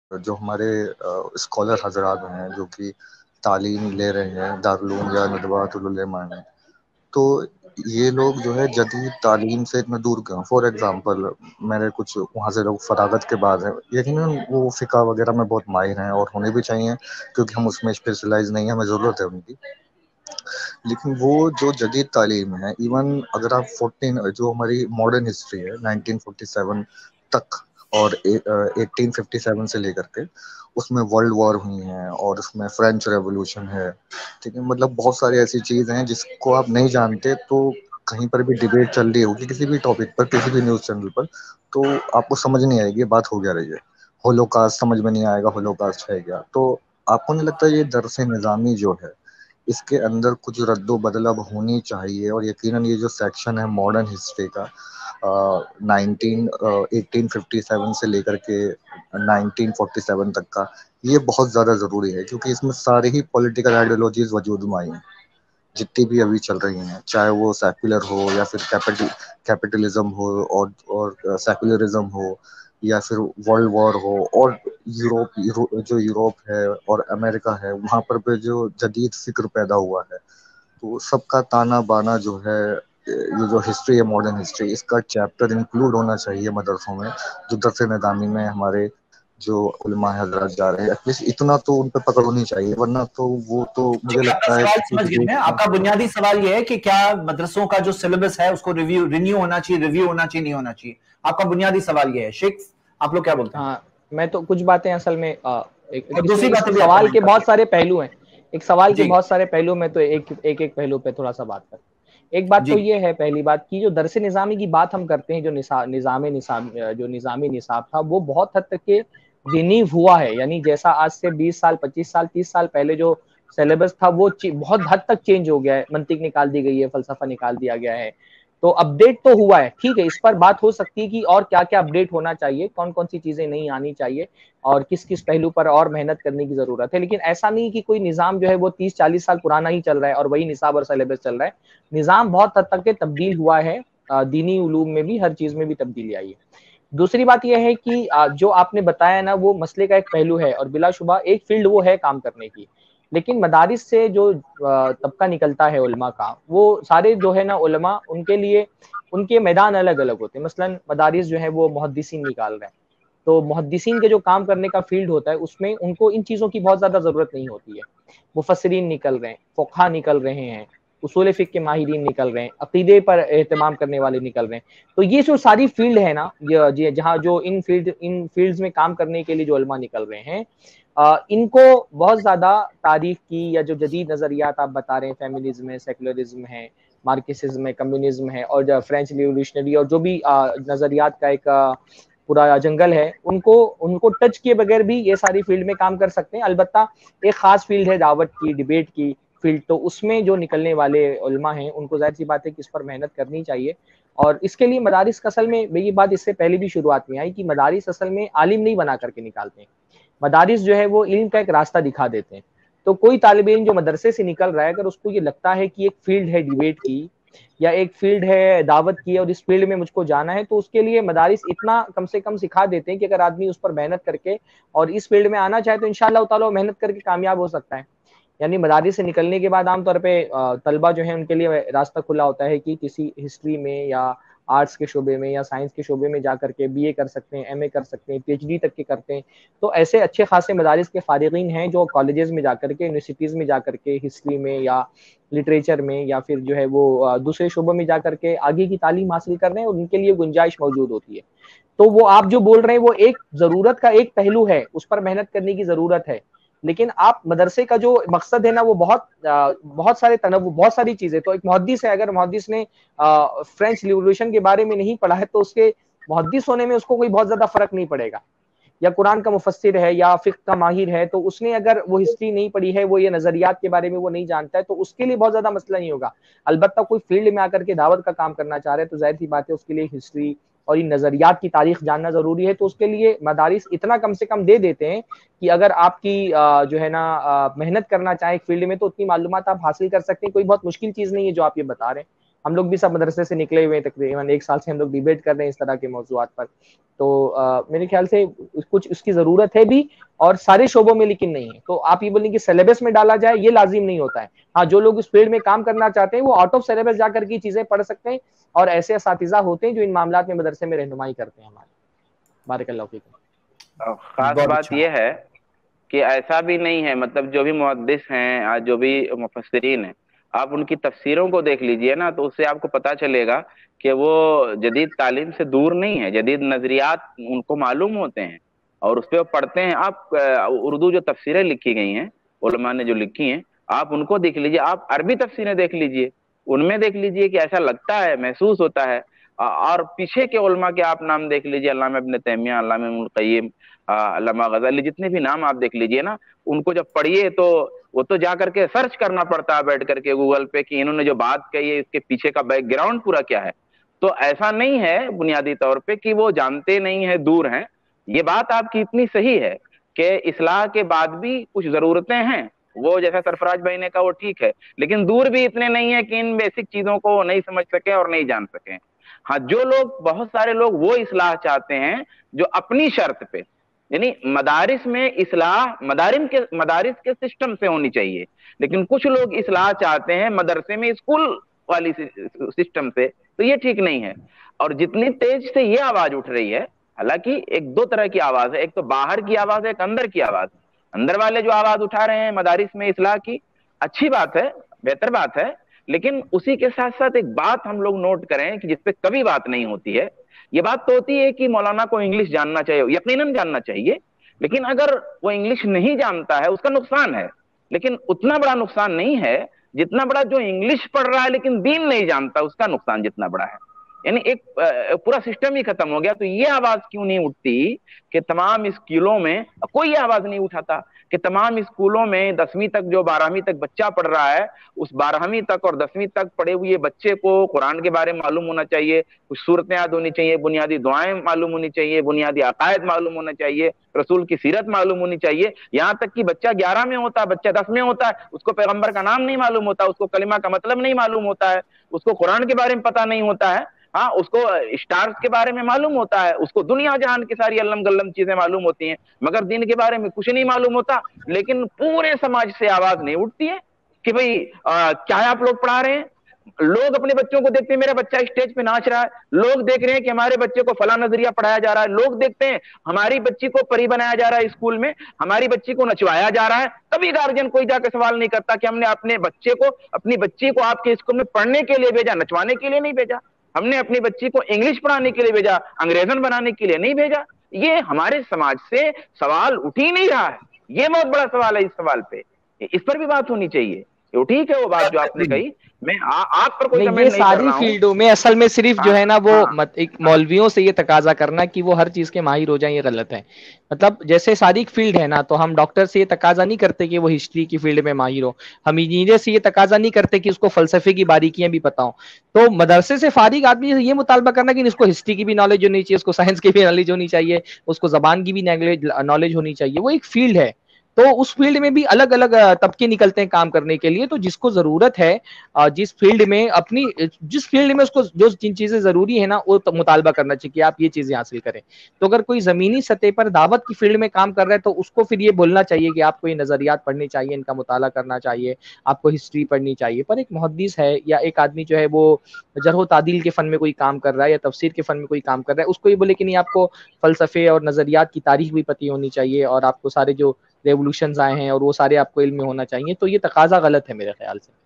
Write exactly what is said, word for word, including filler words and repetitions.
جو ہمارے اسکالر حضرات ہیں جو کہ تعلیم لے رہے ہیں دارالعلوم یا ندوۃ العلماء میں، تو یہ لوگ جو ہے جدید تعلیم سے اتنا دور کیوں؟ فار ایگزامپل میرے کچھ وہاں سے لوگ فراغت کے بعد ہیں، یقیناً وہ فقہ وغیرہ میں بہت ماہر ہیں اور ہونے بھی چاہیے کیونکہ ہم اس میں اسپیشلائز نہیں ہیں، ہمیں ضرورت ہے ان کی، لیکن وہ جو جدید تعلیم ہے، ایون اگر آپ فورٹین جو ہماری ماڈرن ہسٹری ہے نائنٹین فورٹی سیون تک اور ایٹین ففٹی سیون سے لے کر کے، اس میں ورلڈ وار ہوئی ہیں اور اس میں فرینچ ریولوشن ہے، ٹھیک ہے، مطلب بہت ساری ایسی چیز ہیں جس کو آپ نہیں جانتے، تو کہیں پر بھی ڈیبیٹ چل رہی ہوگی کسی بھی ٹاپک پر کسی بھی نیوز چینل پر، تو آپ کو سمجھ نہیں آئے گی یہ بات ہو گیا رہی ہے، ہولوکاسٹ سمجھ میں نہیں آئے گا ہولوکاسٹ ہے کیا، تو آپ کو نہیں لگتا یہ درس نظامی جو ہے اس کے اندر کچھ رد و بدل اب ہونی چاہیے؟ اور یقیناً یہ جو سیکشن ہے ماڈرن ہسٹری کا نائنٹین ایٹین ففٹی سیون سے لے کر کے نائنٹین فورٹی سیون تک کا، یہ بہت زیادہ ضروری ہے کیونکہ اس میں ساری ہی پولیٹیکل آئیڈیالوجیز وجود میں آئی ہیں جتنی بھی ابھی چل رہی ہیں، چاہے وہ سیکولر ہو یا پھر کیپٹلزم ہو اور اور سیکولرزم ہو یا پھر ورلڈ وار ہو، اور یوروپ جو یوروپ ہے اور امریکہ ہے وہاں پر پہ جو جدید فکر پیدا ہوا ہے، تو سب کا تانا بانا جو ہے، یہ جو ہسٹری ہے ماڈرن ہسٹری، اس کا چیپٹر انکلوڈ ہونا چاہیے مدرسوں میں، جو درس نظامی میں ہمارے جو علماء حضرات جا رہے ہیں، ایٹ لیسٹ اتنا تو ان پہ پکڑ ہونی چاہیے، ورنہ تو وہ تو مجھے چلیے آپ کا لگتا ہے سوال کہ سمجھ گئے ہیں، آپ کا بنیادی سوال یہ ہے کہ کیا مدرسوں کا جو سلیبس ہے اس کو ریویو رینیو ہونا چاہیے، ریویو ہونا چاہیے، نہیں ہونا چاہیے؟ آپ کا بنیادی سوال یہ ہے۔ شیخ آپ لوگ کیا بولتے ہیں؟ ہاں میں تو کچھ باتیں اصل میں اور اس دوسری میں اس باتیں بھی آپ سوال کمنٹ کے کر بہت دیں سارے پہلو ہیں، ایک سوال کے جی بہت سارے پہلو میں تو ایک ایک ایک پہلو پہ تھوڑا سا بات کرتے ہیں۔ ایک بات جی تو یہ ہے، پہلی بات کی جو درس نظامی کی بات ہم کرتے ہیں، جو نظام نصاب جو نظامی نصاب تھا وہ بہت حد تک کہ رینیو ہوا ہے، یعنی جیسا آج سے بیس سال پچیس سال تیس سال پہلے جو سلیبس تھا وہ بہت حد تک چینج ہو گیا ہے، منطق نکال دی گئی ہے، فلسفہ نکال دیا گیا ہے، تو اپڈیٹ تو ہوا ہے، ٹھیک ہے، اس پر بات ہو سکتی ہے کہ اور کیا کیا اپڈیٹ ہونا چاہیے، کون کون سی چیزیں نہیں آنی چاہیے اور کس کس پہلو پر اور محنت کرنے کی ضرورت ہے، لیکن ایسا نہیں کہ کوئی نظام جو ہے وہ تیس چالیس سال پرانا ہی چل رہا ہے اور وہی نصاب اور سلیبس چل رہا ہے۔ نظام بہت حد تک کے تبدیل ہوا ہے، دینی علوم میں بھی ہر چیز میں بھی تبدیلی آئی ہے۔ دوسری بات یہ ہے کہ جو آپ نے بتایا نا وہ مسئلے کا ایک پہلو ہے اور بلا شبہ ایک فیلڈ وہ ہے کام کرنے کی، لیکن مدارس سے جو طبقہ نکلتا ہے علماء کا، وہ سارے جو ہے نا علماء ان کے لیے ان کے میدان الگ الگ ہوتے ہیں، مثلا مدارس جو ہے وہ محدثین نکال رہے ہیں، تو محدثین کے جو کام کرنے کا فیلڈ ہوتا ہے اس میں ان کو ان چیزوں کی بہت زیادہ ضرورت نہیں ہوتی ہے، مفسرین نکل رہے ہیں، فقہا نکل رہے ہیں، اصول فقہ کے ماہرین نکل رہے ہیں، عقیدے پر اہتمام کرنے والے نکل رہے ہیں، تو یہ جو ساری فیلڈ ہے نا جہاں جو ان فیلڈ ان فیلڈز میں کام کرنے کے لیے جو علماء نکل رہے ہیں، ان کو بہت زیادہ تاریخ کی یا جو جدید نظریات آپ بتا رہے ہیں، فیمنزم ہے، سیکولرزم ہے، مارکسزم ہے، کمیونزم ہے اور فرینچ ریولیوشنری اور جو بھی نظریات کا ایک پورا جنگل ہے، ان کو ان کو ٹچ کیے بغیر بھی یہ ساری فیلڈ میں کام کر سکتے ہیں۔ البتہ ایک خاص فیلڈ ہے دعوت کی، ڈیبیٹ کی فیلڈ، تو اس میں جو نکلنے والے علماء ہیں ان کو ظاہر سی بات ہے کہ اس پر محنت کرنی چاہیے، اور اس کے لیے مدارس کا اصل میں یہ بات اس سے پہلے بھی شروعات میں آئی کہ مدارس اصل میں عالم نہیں بنا کر کے نکالتے ہیں، مدارس جو ہے وہ علم کا ایک راستہ دکھا دیتے ہیں، تو کوئی طالب علم جو مدرسے سے نکل رہا ہے اگر اس کو یہ لگتا ہے کہ ایک فیلڈ ہے ڈیبیٹ کی یا ایک فیلڈ ہے دعوت کی اور اس فیلڈ میں مجھ کو جانا ہے، تو اس کے لیے مدارس اتنا کم سے کم سکھا دیتے ہیں کہ اگر آدمی اس پر محنت کر کے اور اس فیلڈ میں آنا چاہے تو انشاءاللہ تعالی وہ محنت کر کے کامیاب ہو سکتا ہے۔ یعنی مدارس سے نکلنے کے بعد عام طور پہ طلبہ جو ہیں ان کے لیے راستہ کھلا ہوتا ہے کہ کسی ہسٹری میں یا آرٹس کے شعبے میں یا سائنس کے شعبے میں جا کر کے بی اے کر سکتے ہیں، ایم اے کر سکتے ہیں، پی ایچ ڈی تک کے کرتے ہیں، تو ایسے اچھے خاصے مدارس کے فارغین ہیں جو کالجز میں جا کر کے، یونیورسٹیز میں جا کر کے ہسٹری میں یا لٹریچر میں یا پھر جو ہے وہ دوسرے شعبوں میں جا کر کے آگے کی تعلیم حاصل کر رہے ہیں اور ان کے لیے گنجائش موجود ہوتی ہے، تو وہ آپ جو بول رہے ہیں وہ ایک ضرورت کا ایک پہلو ہے، اس پر محنت کرنے کی ضرورت ہے، لیکن آپ مدرسے کا جو مقصد ہے نا وہ بہت بہت سارے تنوع، بہت ساری چیزیں، تو ایک محدث ہے، اگر محدث نے فرینچ ریولوشن کے بارے میں نہیں پڑھا ہے تو اس کے محدث ہونے میں اس کو کوئی بہت زیادہ فرق نہیں پڑے گا، یا قرآن کا مفسر ہے یا فقہ کا ماہر ہے تو اس نے اگر وہ ہسٹری نہیں پڑھی ہے، وہ یہ نظریات کے بارے میں وہ نہیں جانتا ہے تو اس کے لیے بہت زیادہ مسئلہ نہیں ہوگا۔ البتہ کوئی فیلڈ میں آ کر کے دعوت کا کام کرنا چاہ رہے ہیں تو ظاہر سی بات ہے اس کے لیے ہسٹری اور ان نظریات کی تاریخ جاننا ضروری ہے، تو اس کے لیے مدارس اتنا کم سے کم دے دیتے ہیں کہ اگر آپ کی جو ہے نا محنت کرنا چاہیں ایک فیلڈ میں تو اتنی معلومات آپ حاصل کر سکتے ہیں، کوئی بہت مشکل چیز نہیں ہے جو آپ یہ بتا رہے ہیں، ہم لوگ بھی سب مدرسے سے نکلے ہوئے ہیں، تقریباً ایک سال سے ہم لوگ ڈیبیٹ کر رہے ہیں اس طرح کے موضوعات پر. تو میرے خیال سے کچھ اس کی ضرورت ہے بھی اور سارے شعبوں میں لیکن نہیں ہے. تو آپ یہ بولیں کہ سلیبس میں ڈالا جائے یہ لازم نہیں ہوتا ہے. ہاں جو لوگ اس فیلڈ میں کام کرنا چاہتے ہیں وہ آؤٹ آف سلیبس جا کر کے چیزیں پڑھ سکتے ہیں، اور ایسے اساتذہ ہوتے ہیں جو ان معاملات میں مدرسے میں رہنمائی کرتے ہیں ہمارے. بارک اللہ فیکم. خاص بات یہ ہے کہ ایسا بھی نہیں ہے، مطلب جو بھی محدث ہیں، جو بھی مفسرین ہیں، آپ ان کی تفسیروں کو دیکھ لیجئے نا، تو اس سے آپ کو پتا چلے گا کہ وہ جدید تعلیم سے دور نہیں ہے. جدید نظریات ان کو معلوم ہوتے ہیں اور اس پہ وہ پڑھتے ہیں. آپ اردو جو تفسیریں لکھی گئی ہیں علماء نے جو لکھی ہیں، آپ ان کو دیکھ لیجئے. آپ عربی تفسیریں دیکھ لیجئے، ان میں دیکھ لیجئے کہ ایسا لگتا ہے، محسوس ہوتا ہے. اور پیچھے کے علماء کے آپ نام دیکھ لیجئے، علامہ ابن تیمیہ، علامہ ابن القیم، علامہ غزالی، جتنے بھی نام آپ دیکھ لیجئے نا، ان کو جب پڑھیے تو وہ تو جا کر کے سرچ کرنا پڑتا ہے بیٹھ کر کے گوگل پہ کہ انہوں نے جو بات کہی ہے اس کے پیچھے کا بیک گراؤنڈ پورا کیا ہے. تو ایسا نہیں ہے بنیادی طور پہ کہ وہ جانتے نہیں ہیں، دور ہیں. یہ بات آپ کی اتنی صحیح ہے کہ اصلاح کے بعد بھی کچھ ضرورتیں ہیں، وہ جیسا سرفراز بھائی نے کہا وہ ٹھیک ہے، لیکن دور بھی اتنے نہیں ہے کہ ان بیسک چیزوں کو نہیں سمجھ سکیں اور نہیں جان سکیں. ہاں جو لوگ، بہت سارے لوگ وہ اصلاح چاہتے ہیں جو اپنی شرط پہ، یعنی مدارس میں اصلاح مدارس کے مدارس کے سسٹم سے ہونی چاہیے، لیکن کچھ لوگ اصلاح چاہتے ہیں مدرسے میں اسکول والی سسٹم سے، تو یہ ٹھیک نہیں ہے. اور جتنی تیز سے یہ آواز اٹھ رہی ہے، حالانکہ ایک دو طرح کی آواز ہے، ایک تو باہر کی آواز ہے، ایک اندر کی آواز. اندر والے جو آواز اٹھا رہے ہیں مدارس میں اصلاح کی، اچھی بات ہے، بہتر بات ہے، لیکن اسی کے ساتھ ساتھ ایک بات ہم لوگ نوٹ کریں کہ جس پہ کبھی بات نہیں ہوتی ہے. یہ بات تو ہوتی ہے کہ مولانا کو انگلش جاننا چاہیے، یقیناً جاننا چاہیے، لیکن اگر وہ انگلش نہیں جانتا ہے اس کا نقصان ہے، لیکن اتنا بڑا نقصان نہیں ہے جتنا بڑا جو انگلش پڑھ رہا ہے لیکن دین نہیں جانتا اس کا نقصان جتنا بڑا ہے. یعنی ایک پورا سسٹم ہی ختم ہو گیا. تو یہ آواز کیوں نہیں اٹھتی کہ تمام اسکولوں میں، کوئی یہ آواز نہیں اٹھاتا کہ تمام اسکولوں میں دسویں تک جو بارہویں تک بچہ پڑھ رہا ہے، اس بارہویں تک اور دسویں تک پڑھے ہوئے بچے کو قرآن کے بارے میں معلوم ہونا چاہیے، کچھ صورتیں یاد ہونی چاہیے، بنیادی دعائیں معلوم ہونی چاہیے، بنیادی عقائد معلوم ہونا چاہیے، رسول کی سیرت معلوم ہونی چاہیے. یہاں تک کہ بچہ گیارہ میں ہوتا ہے، بچہ دس میں ہوتا ہے، اس کو پیغمبر کا نام نہیں معلوم ہوتا، اس کو کلمہ کا مطلب نہیں معلوم ہوتا ہے، اس کو قرآن کے بارے میں پتہ نہیں ہوتا ہے. ہاں اس کو اسٹارز کے بارے میں معلوم ہوتا ہے، اس کو دنیا جہان کی ساری علم گلم چیزیں معلوم ہوتی ہیں، مگر دین کے بارے میں کچھ نہیں معلوم ہوتا. لیکن پورے سماج سے آواز نہیں اٹھتی ہے کہ بھئی کیا آپ لوگ پڑھا رہے ہیں. لوگ اپنے بچوں کو دیکھتے ہیں، میرا بچہ اسٹیج پہ ناچ رہا ہے، لوگ دیکھ رہے ہیں کہ ہمارے بچے کو فلاں نظریہ پڑھایا جا رہا ہے، لوگ دیکھتے ہیں ہماری بچی کو پری بنایا جا رہا ہے اسکول میں، ہماری بچی کو نچوایا جا رہا ہے. کبھی گارجین کوئی جا کے سوال نہیں کرتا کہ ہم نے اپنے بچے کو، اپنی بچی کو آپ کے اسکول میں پڑھنے کے لیے بھیجا، نچوانے کے لیے نہیں بھیجا. ہم نے اپنی بچی کو انگلش پڑھانے کے لیے بھیجا، انگریزن بنانے کے لیے نہیں بھیجا. یہ ہمارے سماج سے سوال اٹھ ہی نہیں رہا ہے. یہ بہت بڑا سوال ہے. اس سوال پہ اس پر بھی بات ہونی چاہیے. ٹھیک ہے وہ بات جو آپ نے کہی، میں آپ پر کوئی کمنٹ نہیں کر رہا ہوں. فیلڈوں میں اصل میں صرف جو ہے نا وہ مولویوں سے یہ تقاضا کرنا کہ وہ ہر چیز کے ماہر ہو جائیں، یہ غلط ہے. مطلب جیسے ساری فیلڈ ہے نا، تو ہم ڈاکٹر سے یہ تقاضا نہیں کرتے کہ وہ ہسٹری کی فیلڈ میں ماہر ہو، ہم انجینئر سے یہ تقاضا نہیں کرتے کہ اس کو فلسفے کی باریکیاں بھی پتہ ہوں. تو مدرسے سے فارغ آدمی سے یہ مطالبہ کرنا کہ اس کو ہسٹری کی بھی نالج ہونی چاہیے، اس کو سائنس کی بھی نالج ہونی چاہیے، اس کو زبان کی بھی نالج ہونی چاہیے. وہ ایک فیلڈ ہے، تو اس فیلڈ میں بھی الگ الگ طبقے نکلتے ہیں کام کرنے کے لیے. تو جس کو ضرورت ہے، جس فیلڈ میں اپنی جس فیلڈ میں اس کو جو جن چیزیں ضروری ہے نا، وہ مطالبہ کرنا چاہیے کہ آپ یہ چیزیں حاصل کریں. تو اگر کوئی زمینی سطح پر دعوت کی فیلڈ میں کام کر رہا ہے تو اس کو پھر یہ بولنا چاہیے کہ آپ کو یہ نظریات پڑھنے چاہیے، ان کا مطالعہ کرنا چاہیے، آپ کو ہسٹری پڑھنی چاہیے. پر ایک محدث ہے یا ایک آدمی جو ہے وہ جرح و تعدیل کے فن میں کوئی کام کر رہا ہے یا تفسیر کے فن میں کوئی کام کر رہا ہے، اس کو یہ بولے کہ نہیں آپ کو فلسفے اور نظریات کی تاریخ بھی پتہ ہونی چاہیے اور آپ کو سارے جو ریولوشنز آئے ہیں اور وہ سارے آپ کو علم میں ہونا چاہیے. تو یہ تقاضا غلط ہے میرے خیال سے.